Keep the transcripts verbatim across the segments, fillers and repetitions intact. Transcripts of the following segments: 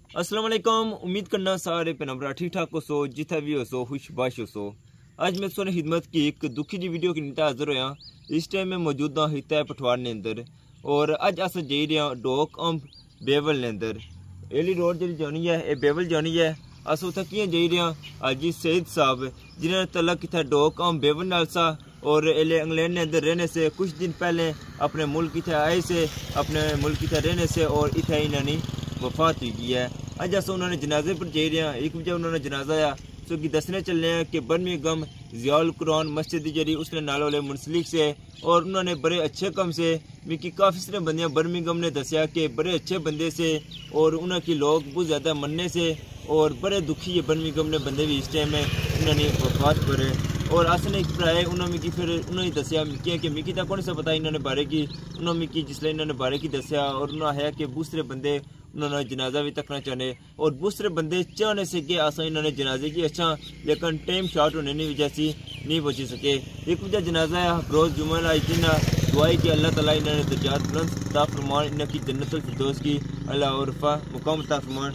अस्सलाम वालेकुम। उम्मीद करना सारे पेनबरा ठीक ठाक हो सो, जिथे भी हो सो खुशबाश हो सो। आज मैं सोने खिदमत की एक दुखी जी वीडियो की नीता हाजिर होया। इस टाइम में मौजूद हाँ हिता पठवार ने अंदर और अज अस जाई रहे हैं डोक अंब बेवल ने अंदर। एली रोड जी जानी है ये बेवल जानी है। अस उत्थे कियां जाई रहे हैं हाजी सईद साहब जिन्होंने तलक इतना डोक अंब बेवल नाल सा और एले इंग्लैंड ने अंदर रहने से कुछ दिन पहले अपने मुल्क इतने आए से अपने मुल्क इतने रहने से और इतने इन्होंने वफात हुई है। अज अस उन्होंने जनाजे पर जा रहे हैं। एक बजे उन्होंने जनाजा आया सो कि दसने चल रहे हैं कि बर्मिंघम ज़ियाउल कुरान मस्जिद जरी उसने नाल वाले मुंसलिक से और उन्होंने बड़े अच्छे कम से मिकी काफ़ी सारे बंदे बर्मिंघम ने दसिया कि बड़े अच्छे बंदे से और उन्होंने लोग बहुत ज़्यादा मनने से और बड़े दुखी है बर्मिंघम ने बंदे भी इस टाइम में उन्होंने वफात पर और असने एक भराए उन्होंने मिकी फिर उन्होंने दसिया मिकी कि मिकी तक कौन सा पता इन्होंने बारे की उन्होंने मिकी जिसले इन्होंने बारे की दसिया और उन्होंने है कि दूसरे बंदे उन्होंने जनाजा भी तकना चाहने और दूसरे बंदे चाहने से कि असा इन्होंने जनाजे की अच्छा लेकिन टाइम शॉर्ट होने की वजह से नहीं पहुँची सके। एक वजह जनाजा है रोज़ जुम्मन आई जिन्ना दुआई कि अल्लाह ताला इन्होंने दर्जात बुलंद अता फरमान इन्होंने की जन्नतुल फिरदौस की अल्लाह और रफ़ा मुकाम अता फरमान।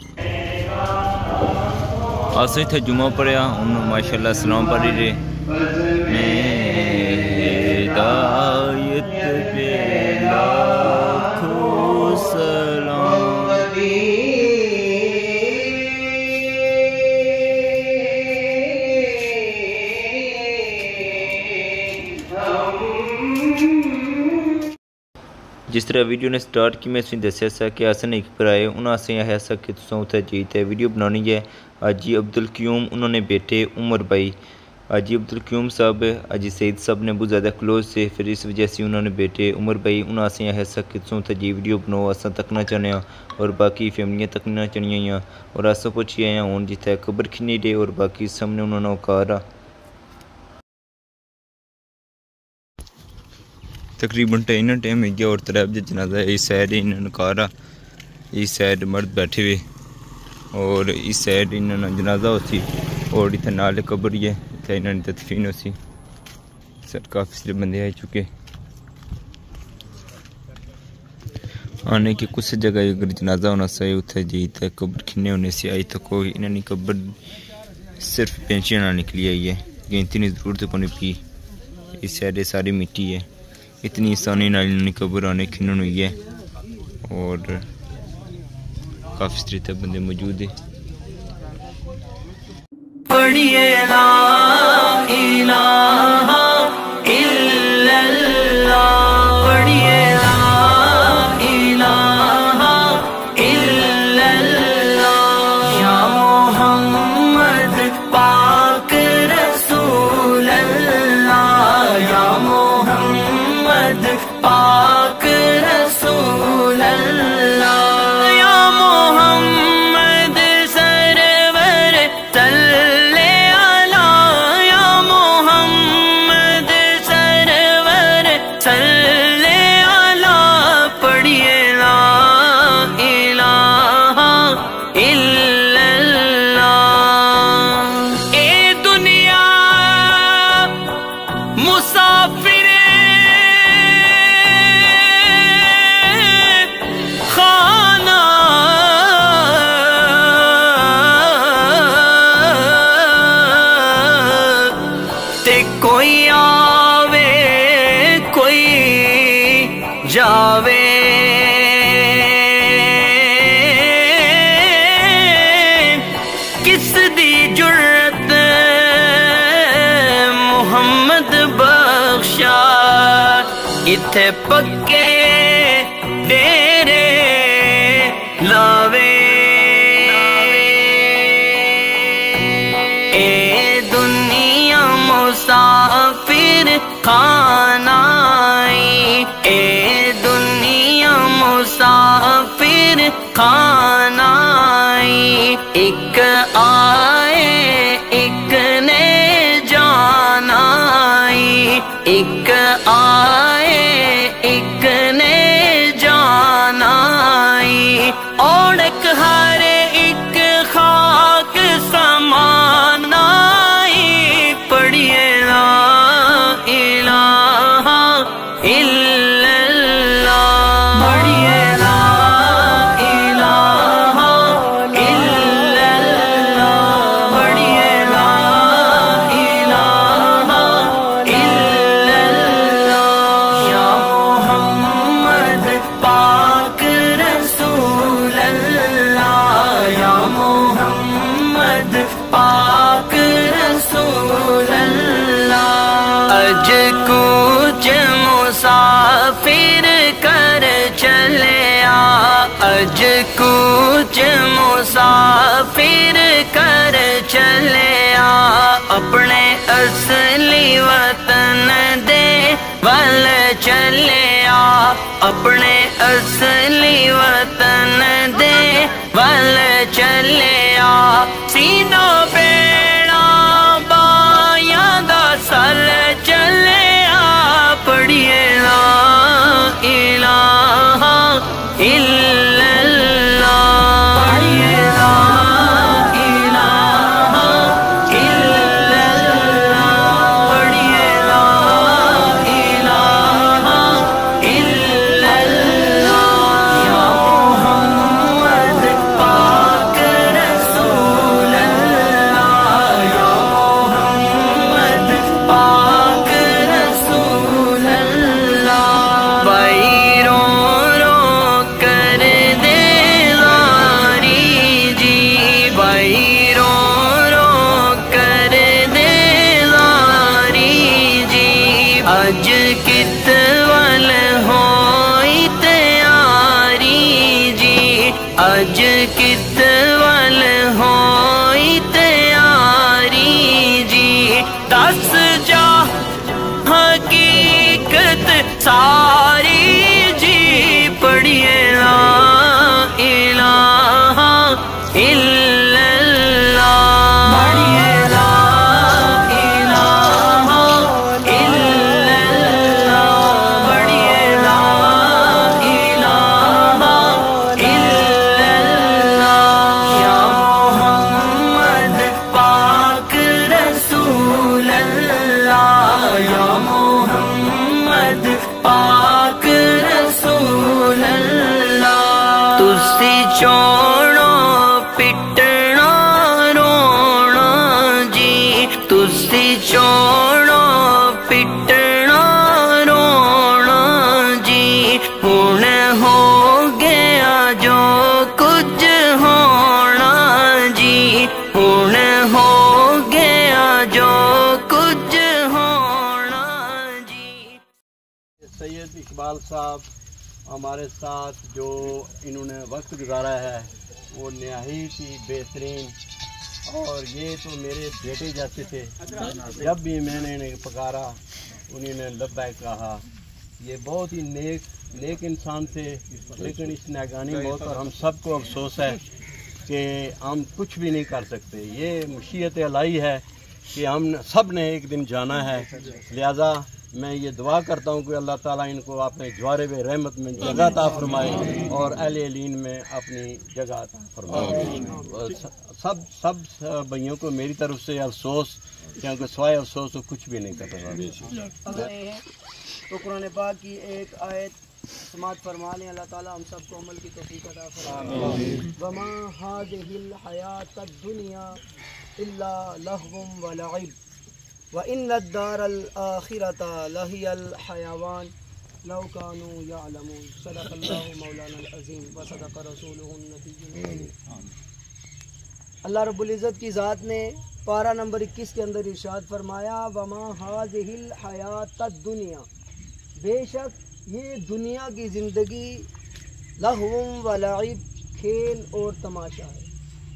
अस इत्थे जुम्मा पढ़िया हूँ माशाअल्लाह सलाम पढ़ी रहे हिदायत पे लाखों सलाम। जिस तरह वीडियो ने स्टार्ट की मैं तुम दसिया सा कि असन एक भराए उन्हें असें आया सा कि तुम उत्थे जाइए वीडियो बनानी है। हाजी अब्दुल क्यूम उन्होंने बेटे उमर भाई हाजी अब्दुल क्यूम साहब हाजी सईद साहब ने बहुत ज़्यादा क्लोज से फिर इस वजह से उन्होंने बेटे उमर भाई उन्हें असें आया सा कि तुम उत्थे जी वीडियो बनाओ अस तकना चाहने और बाकी फैमिलियाँ तकना चाहनियाँ और अस पहुँची आए हूँ जिथे कबर खिनी डे और बाकी सामने उन्होंने औकार आ तकरीबन टाइम टाइम हो गया और तरह बजे जनाजा इस साइड इन्होंने कार आ इस साइड मर्द बैठे हुए और इस साइड इन्होंने जनाजा होती और इतने नाल कबर ही है इतने इन्होंने तदफीन होती सर काफ़ी सारे बंदे आ चुके आने की कुछ जगह अगर जनाजा होना सही उथे जी तो कबर खिने होने से आई तो कोई इन्होंने कबर सिर्फ पेंशन ना निकली आई है गिनती नहीं जरूरत कोनी पी इस साइड सारी मिट्टी है इतनी आसानी नाल कबर आने खिनन हुई है और काफ़ी सारे बंदे मौजूद है। पढ़िए ला इलाहा इल्लल्लाह पढ़िए ला इलाहा इल्लल्लाह या मोहम्मद पाक रसूल अल्लाह या मोहम्मद पाक रसूल अल्लाह या मोहम्मद सरवर सल्ले अला या मोहम्मद सरवर सल्ले अला पढ़िए ला इलाहा इल्लल्लाह। ए दुनिया मुसाफिर कोई आवे कोई जावे किस दी जुर्रत मुहम्मद बख्शा इथे पक्के डेरे लावे ए दुनिया मुसाफिर खानाई ए दुनिया मुसाफिर खानाई एक आए एक ने जानाई एक आए एक ने जानाई और हर एक खाक समानाई पढ़िए ला इलाहा इल्लल्लाह पढ़िए ला इलाहा کوچ مسافر کر چلیا اپنے اصلی وطن دے ول چلیا اپنے اصلی وطن دے ول چلیا سینوں پیڑا بایاں دا سل چلیا پڑھیے لا الہ الا اللہ پڑھیے لا الہ الا اللہ پڑھیے لا الہ الا اللہ یا محمد پاک رسول اللہ یا محمد پاک رسول اللہ بھائی رو رو کر دے لاری جی بھائی رو رو کر دے لاری جی اج کت ول ہوئی تیاری جی اج کت ول ہوئی تیاری جی دس جا حقیقت ساری جی پڑھیے لا الہ الا اللہ پڑھیے لا الہ الا اللہ پڑھیے لا الہ الا اللہ یا محمد پاک رسول اللہ یا محمد پاک رسول اللہ تسی چوڑو پٹنا رونا جی تسی چوڑو پٹنا رونا جی ہن ہو گیا جو کچھ ہونا جی ہن ہو گیا جو کچھ ہونا جی سید اقبال صاحب ہمارے ساتھ جو انہوں نے وقت گزارا ہے وہ نہایت ہی بہترین اور یہ تو میرے بیٹے جیسے تھے جب بھی میں نے انہیں پکارا انہوں نے لبیک کہا یہ بہت ہی نیک نیک انسان تھے لیکن اس ناگہانی موت پر ہم سب کو افسوس ہے کہ ہم کچھ بھی نہیں کر سکتے یہ مشیت الہی ہے کہ ہم سب نے ایک دن جانا ہے لہذا میں یہ دعا کرتا ہوں کہ اللہ تعالیٰ ان کو اپنے جوارب رحمت میں جگہ عطا فرمائے اور اہل علین میں اپنی جگہ عطا فرمائے سب سب بھائیوں کو میری طرف سے افسوس کیونکہ سوائے افسوس تو کچھ بھی نہیں کر رہا تو قرآن پاک کی ایک آیت سماعت فرما لیں اللہ تعالیٰ ہم سب کو عمل کی توفیق عطا فرمائے وما هذه الحیات الدنیا الا لہو ولعب وان الدار الاخرة لہی الحیوان لو كانوا يعلمون صدق اللہ مولانا العظیم وصدق رسولہ النبی الکریم اللہ رب العزت کی ذات نے پارہ نمبر اکیس کے اندر ارشاد فرمایا وما هذه الحیات الدنیا بے شک یہ دنیا کی زندگی لہو و لعب کھیل اور تماشا ہے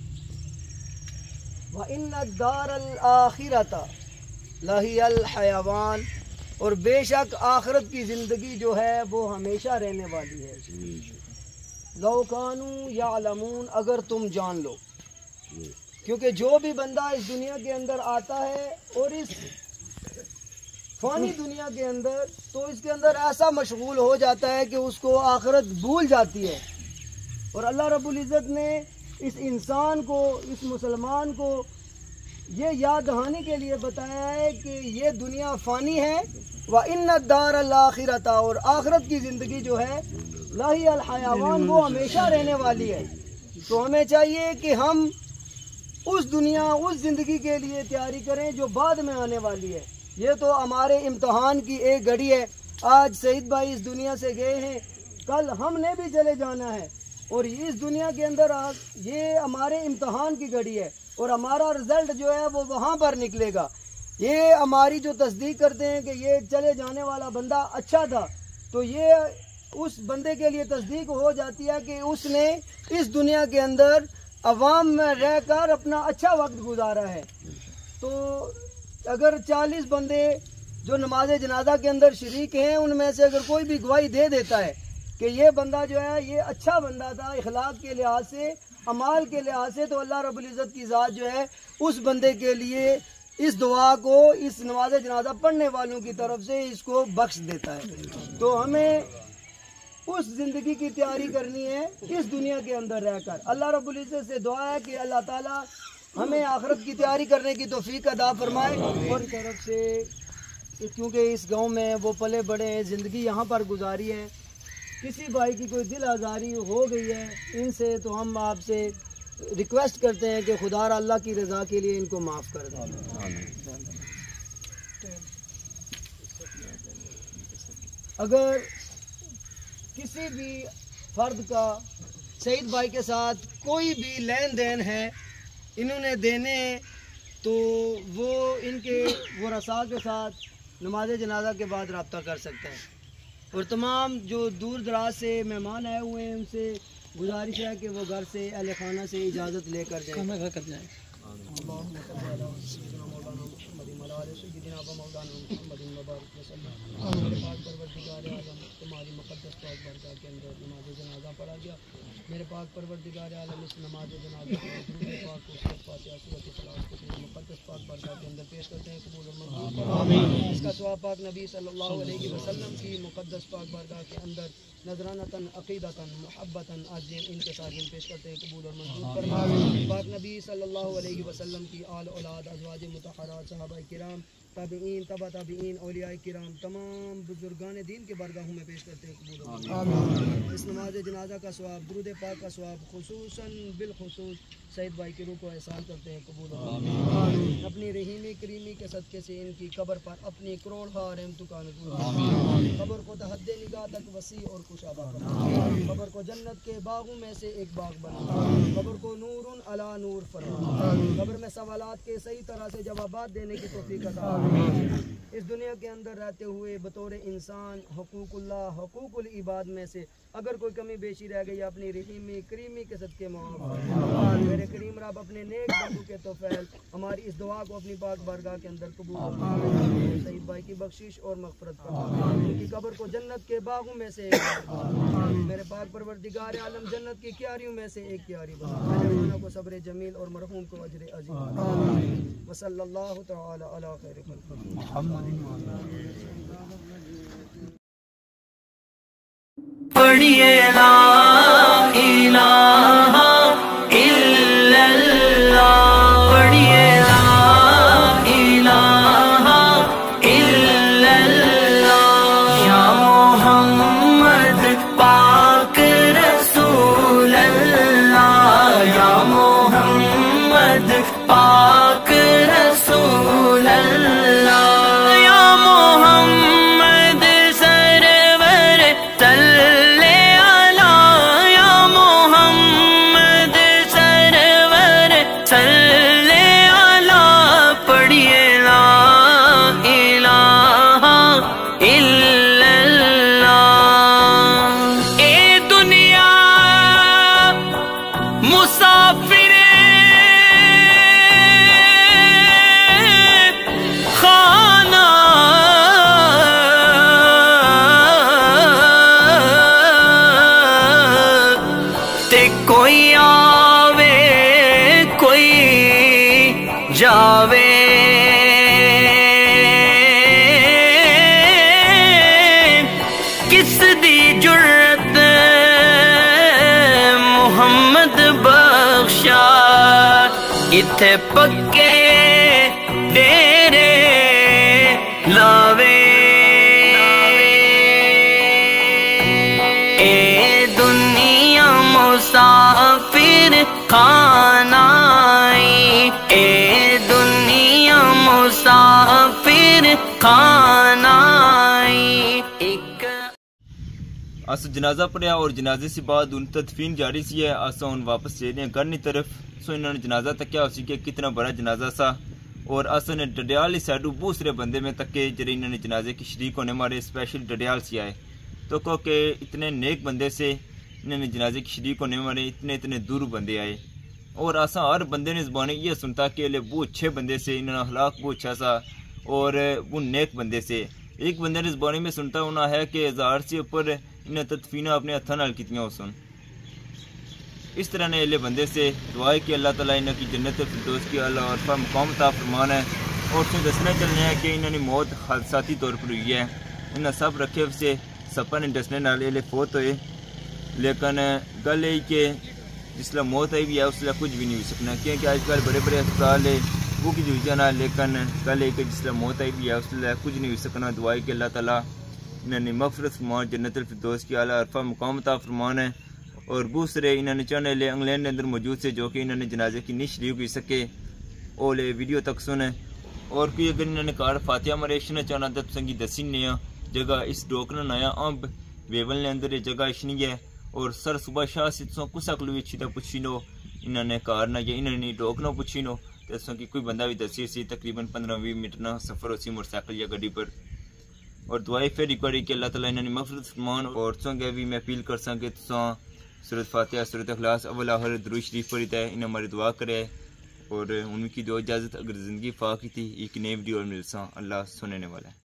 وَإِنَّ الدَّارَ الْآخِرَةَ لَهِيَ الْحَيَوَانِ اور بے شک آخرت کی زندگی جو ہے وہ ہمیشہ رہنے والی ہے لَوْ كَانُوا يَعْلَمُونَ اگر تم جان لو کیونکہ جو بھی بندہ اس دنیا کے اندر آتا ہے اور اس فانی دنیا کے اندر تو اس کے اندر ایسا مشغول ہو جاتا ہے کہ اس کو آخرت بھول جاتی ہے اور اللہ رب العزت نے اس انسان کو اس مسلمان کو یہ یاد دہانی کے لیے بتایا ہے کہ یہ دنیا فانی ہے وَإِنَّ الدَّارَ الْآخِرَةَ اور آخرت کی زندگی جو ہے لَهِيَ الْحَيَوَانِ وہ ہمیشہ رہنے والی ہے تو ہمیں چاہیے کہ ہم اس دنیا اس زندگی کے لیے تیاری کریں جو بعد میں آنے والی ہے یہ تو ہمارے امتحان کی ایک گھڑی ہے آج سعید بھائی اس دنیا سے گئے ہیں کل ہم نے بھی چلے جانا ہے اور اس دنیا کے اندر یہ ہمارے امتحان کی گھڑی ہے اور ہمارا رزلٹ جو ہے وہ وہاں پر نکلے گا یہ ہماری جو تصدیق کرتے ہیں کہ یہ چلے جانے والا بندہ اچھا تھا تو یہ اس بندے کے لیے تصدیق ہو جاتی ہے کہ اس نے اس دنیا کے اندر عوام میں رہ کر اپنا اچھا وقت گزارا ہے. تو اگر چالیس بندے جو نماز جنازہ کے اندر شریک ہیں ان میں سے اگر کوئی بھی گواہی دے دیتا ہے کہ یہ بندہ جو ہے یہ اچھا بندہ تھا اخلاق کے لحاظ سے اعمال کے لحاظ سے، تو اللہ رب العزت کی ذات جو ہے اس بندے کے لیے اس دعا کو اس نماز جنازہ پڑھنے والوں کی طرف سے اس کو بخش دیتا ہے. تو ہمیں اس زندگی کی تیاری کرنی ہے اس دنیا کے اندر رہ کر. اللہ رب العزت سے دعا ہے کہ اللہ تعالیٰ ہمیں آخرت کی تیاری کرنے کی توفیق عطا فرمائے. اور طرف سے کیونکہ اس گاؤں میں وہ پلے بڑے ہیں، زندگی یہاں پر گزاری ہے، کسی بھائی کی کوئی دل آزاری ہو گئی ہے ان سے، تو ہم آپ سے ریکویسٹ کرتے ہیں کہ خدا را اللہ کی رضا کے لیے ان کو معاف کر دیں. اگر کسی بھی فرد کا سعید بھائی کے ساتھ کوئی بھی لین دین ہے انہوں نے دینے ہیں، تو وہ ان کے ورثاء کے ساتھ نماز جنازہ کے بعد رابطہ کر سکتا ہے. اور تمام جو دور دراز سے مہمان آئے ہوئے ہیں ان سے گزارش ہے کہ وہ گھر سے اہل خانہ سے اجازت لے کر جائیں. تمہاری مقدس پاک بارگاہ کے اندر نماز جنازہ پڑھا گیا. میرے پاک پروردگار عالم اس نماز جنازہ مقدس پاک بارگاہ کے اندر پیش کرتے ہیں، قبول و منظور فرمائے. اس کا ثواب پاک نبی صلی اللہ علیہ وسلم کی مقدس پاک بارگاہ کے اندر نذرانتاً عقیدتاً محبتاً عاجزاً ان کے ساتھ پیش کرتے ہیں، قبول اور منظور فرمائے. پاک نبی صلی اللہ علیہ وسلم کی آل اولاد ازواج مطہرات صحابہ کرام تابعین تبع تابعین اولیاء کرام تمام بزرگان دین کے بارگاہوں میں پیش کرتے ہیں، قبول اور منظور. اس نماز جنازہ کا ثواب، درود پاک کا ثواب خصوصاً بالخصوص سعید بھائی کی روح کو احسان کرتے ہیں، قبول اور منظور. اپنی رحیمی کریمی کے صدقے سے ان کی قبر پر اپنی کروڑ ہا رحمتوں کا نزول، قبر کو تحد نگاہ تک وسیع اور کشادہ فرما، قبر کو جنت کے باغوں میں سے ایک باغ بنا، قبر کو نور علی نور فرما، قبر میں سوالات کے صحیح طرح سے جوابات دینے کی توفیق عطا. اس دنیا کے اندر رہتے ہوئے بطور انسان حقوق اللہ حقوق العباد میں سے اگر کوئی کمی بیشی رہ گئی اپنی رحیمی کریمی کے صدقے معاف فرما. میرے کریم رب اپنے نیک بندوں کے توفیل ہماری اس دعا کو اپنی پاک بارگاہ کے اندر قبول فرما. سعید بھائی کی بخشش اور مغفرت فرما، ان کی قبر کو جنت کے باغوں میں سے ایک فرما. میرے پاک پروردگار عالم جنت کی کیاریوں میں سے ایک کیاری بنا، کو صبر جمیل اور مرحوم کو اجر عظیم. وصلی اللہ تعالی علی خیر خلق پڑھیے لا الہ الا اللہ، پڑھیے لا الہ الا اللہ. یا محمد پاک رسول اللہ، یا محمد پاک رسول اللہ، یا محمد سرور صلی علی، یا محمد سرور صلی علی. پڑھیے لا الہ الا اللہ. اے دنیا مسافر کوئی آوے کوئی جاوے، کس دی جرت محمد بخشا، اتھے پکے ڈیرے لاوے. اے دنیا مسافر خانائی، اے دنیا مسافر خانائی. ایک آسا جنازہ پڑھیا اور جنازے سے بعد ان تدفین جاری سی ہے. آسا ان واپس چلے ہیں گھر کی طرف. سو انہوں نے جنازہ تکیا ہو سی کہ کتنا بڑا جنازہ سا، اور آسا نے ڈڈیال سائڈو دوسرے بندے میں تکے جڑے انہوں نے جنازے کی شریک ہونے مارے اسپیشل ڈڈیال سی آئے. تو کو کہ اتنے نیک بندے سے انہوں نے جنازے کی شریک ہونے والے اتنے اتنے دور بندے آئے، اور آسا ہر بندے نے زبانیں یہ سنتا کہ لے بہت اچھے بندے سے انہوں نے اخلاق بہت اچھا سا، اور وہ نیک بندے سے ایک بندے نے زبانیں میں سنتا ہونا ہے کہ ہزار سے اوپر انہیں تدفینہ اپنے ہاتھوں نال کیتیاں ہو سن۔ اس طرح نے اہل بندے سے دعا ہے کہ اللہ تعالیٰ انہوں کی جنت الفردوس کی اعلیٰ عرفہ مقام عطا فرمان ہے، اور اس میں دسنا چلنے ہے کہ انہوں نے موت حادثاتی طور پر ہوئی ہے، انہیں سب رکھے سے سپا نے دسنے نال اہل فوت ہوئے، لیکن گل یہ کہ جس لئے موت آئی بھی ہے اس لئے کچھ بھی نہیں ہو سکنا، کیونکہ آج کل بڑے بڑے اسپتال ہے وہ کی جو جانا، لیکن گل یہ کہ جس لئے موت آئی بھی ہے اس لئے کچھ نہیں ہو سکنا۔ دعائی کہ اللہ تعالیٰ انہوں نے مغفرت فرمان، جنت الفردوس کی اعلیٰ عرفہ مقام عطا فرمان ہے، اور دوسرے انہوں نے چاہنے لے انگلینڈ کے اندر موجود سے جو کہ انہوں نے جنازے کی نہیں شریک ہوئی سکے وہ لے ویڈیو تک سنے، اور کوئی اگر انہوں نے کار فاتحہ مریشن چاہنا تو سنگی دسی نیا جگہ اس ڈوکنا نیا امب ویول نے اندر یہ جگہ اشنی ہے، اور سر صبح شاہ سے تسوں کسا کلو اچھی تا پوچھی نو انہوں نے کار نہ یا انہوں نے ڈوکنا پوچھی نو تسوں کی کوئی بندہ بھی دسی سی تقریباً پندرہ وی منٹ نہ سفر ہوسی موٹر سائیکل یا گاڑی پر، اور دعائی پھر ایک باری کہ اللہ تعالیٰ انہوں نے مغفرت فرمان، اور تسوں کے بھی میں اپیل کر ساں کہ تسوں سورۃ فاتحہ سورۃ اخلاص اول آخر درود شریف پڑھی ہے، انہیں ہماری دعا کرے، اور ان کی دو اجازت اگر زندگی فاقی تھی ایک نئی ویڈیو اور ملساں اللہ سننے والا ہے۔